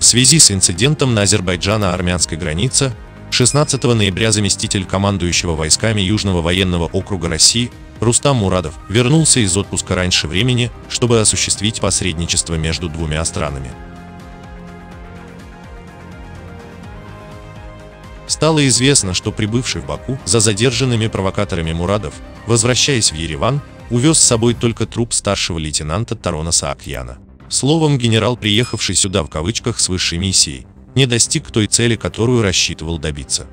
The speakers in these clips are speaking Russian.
В связи с инцидентом на азербайджано-армянской границе 16 ноября заместитель командующего войсками Южного военного округа России Рустам Мурадов вернулся из отпуска раньше времени, чтобы осуществить посредничество между двумя странами. Стало известно, что прибывший в Баку за задержанными провокаторами Мурадов, возвращаясь в Ереван, увез с собой только труп старшего лейтенанта Таронаса Акьяна. Словом, генерал, приехавший сюда в кавычках с высшей миссией, не достиг той цели, которую рассчитывал добиться.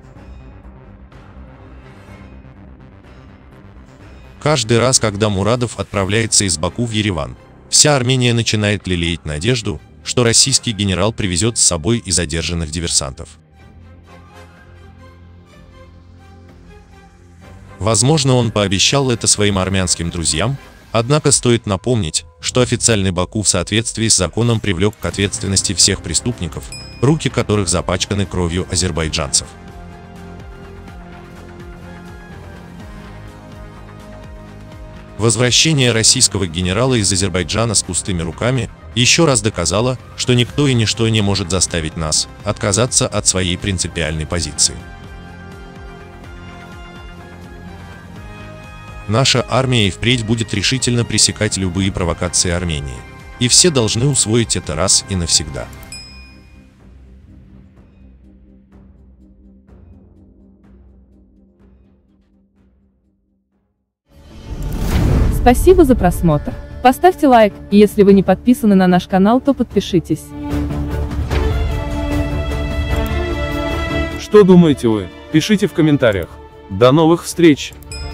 Каждый раз, когда Мурадов отправляется из Баку в Ереван, вся Армения начинает лелеять надежду, что российский генерал привезет с собой и задержанных диверсантов. Возможно, он пообещал это своим армянским друзьям, однако стоит напомнить, что официальный Баку в соответствии с законом привлек к ответственности всех преступников, руки которых запачканы кровью азербайджанцев. Возвращение российского генерала из Азербайджана с пустыми руками еще раз доказало, что никто и ничто не может заставить нас отказаться от своей принципиальной позиции. Наша армия и впредь будет решительно пресекать любые провокации Армении. И все должны усвоить это раз и навсегда. Спасибо за просмотр. Поставьте лайк, и если вы не подписаны на наш канал, то подпишитесь. Что думаете вы? Пишите в комментариях. До новых встреч!